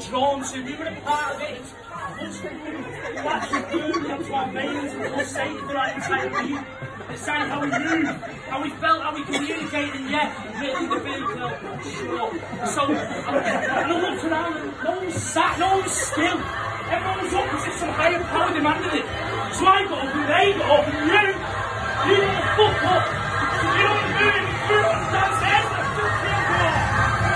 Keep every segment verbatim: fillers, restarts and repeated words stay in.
drawn to. We were a part of it. It's actually moving into our veins and was safe for our entire being. It's saying how we moved, how we felt, how we communicated, and yeah, really the big uh, sure. So, and I looked around and no one sat, no one was still. Everyone was up as if some higher power demanded it. So I got up and they got up and you, you know the fuck up. You know what I'm doing? You're on downstairs, let's do it.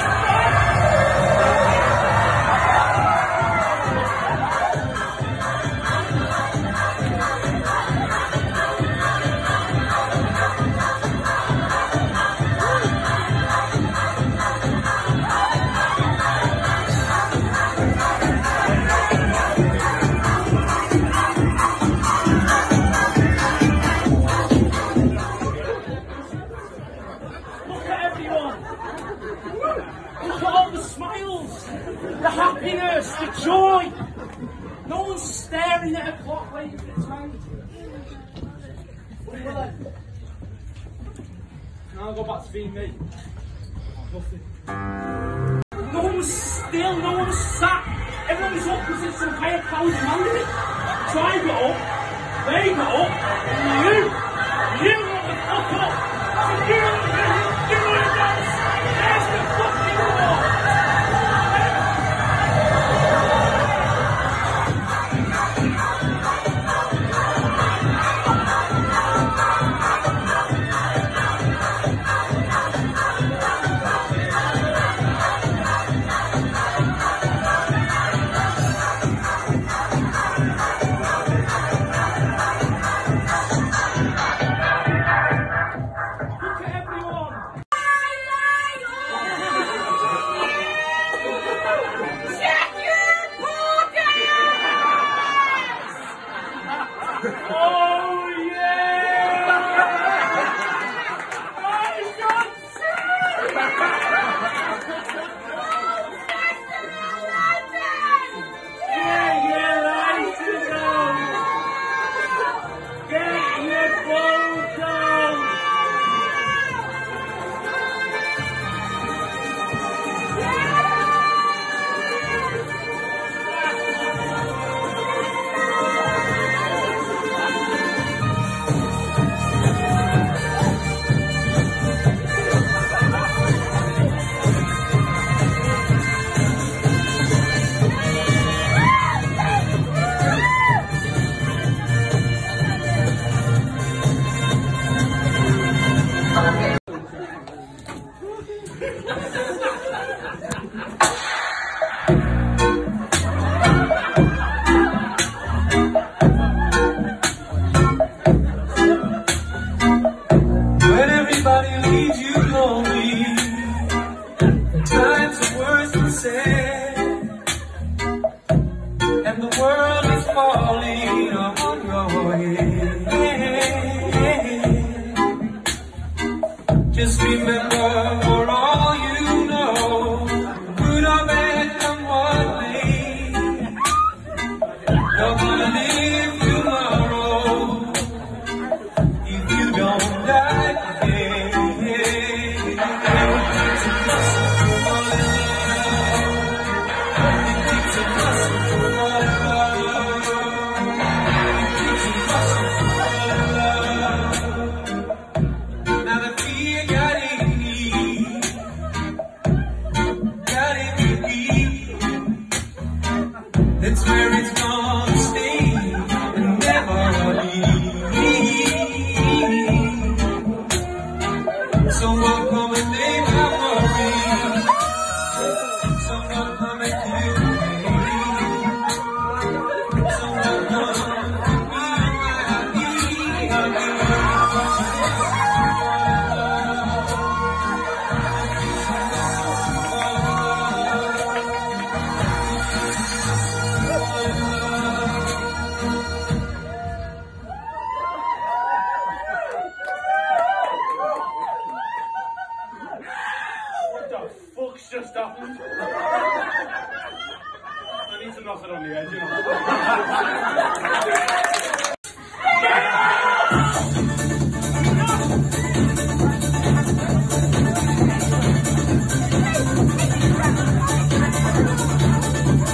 The joy! No one's staring at a clock waiting for the time. What do you like? Now I'll go back to being me. Nothing. No one was still, no one was sat. Everyone was up because it's some higher power demanded it. So I got up, they got up, and you, you got the fuck up. So you, you, you were downstairs. There's the fucking wall. Just remember, for all you know, good or bad, come what may, you're gonna live tomorrow if you don't die today. It takes a muscle to fall in love. It takes a muscle to fall in love. It takes a muscle to fall in love. Now the fear got in me, got in me deep. That's where it's gonna stay and never leave. So what come and make my worry? So what come and kill me? So what come and be my What the fuck's just happened? I need to knock it on the edge, you know.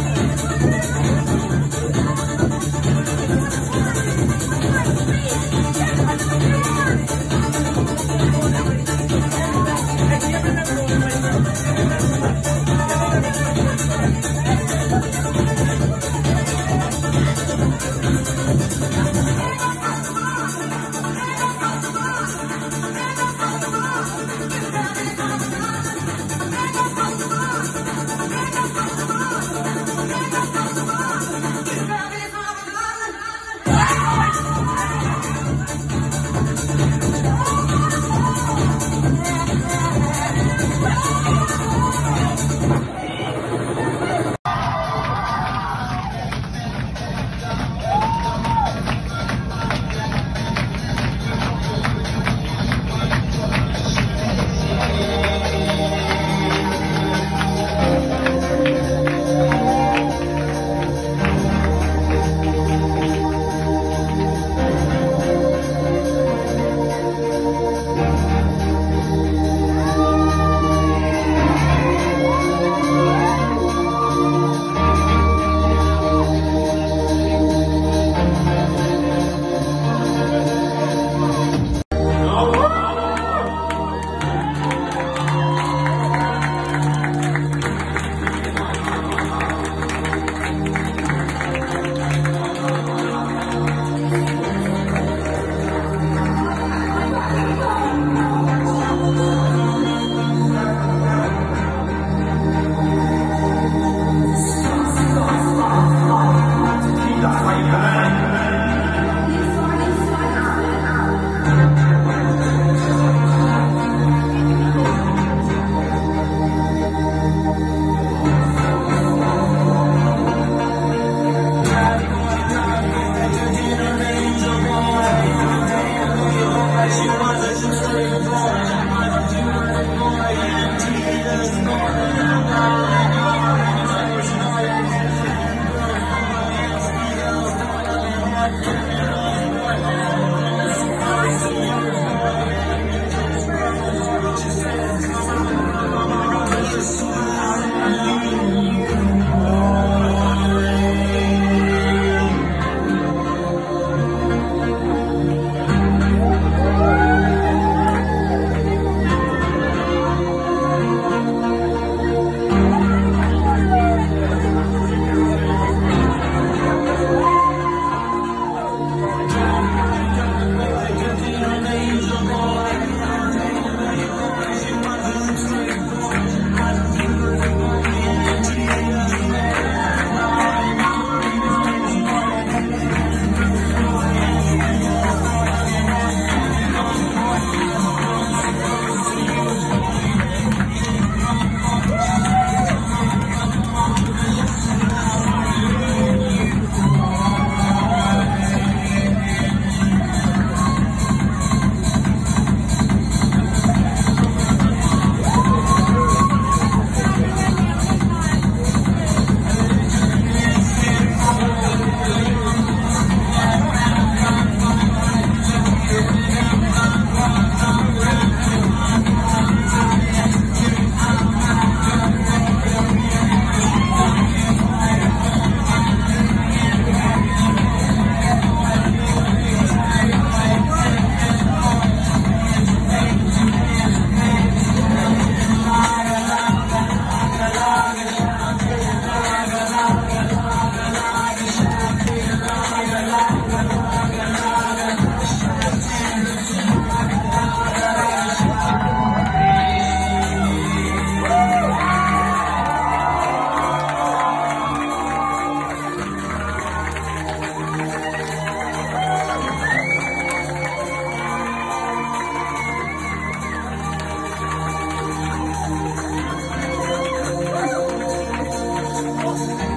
Thank you.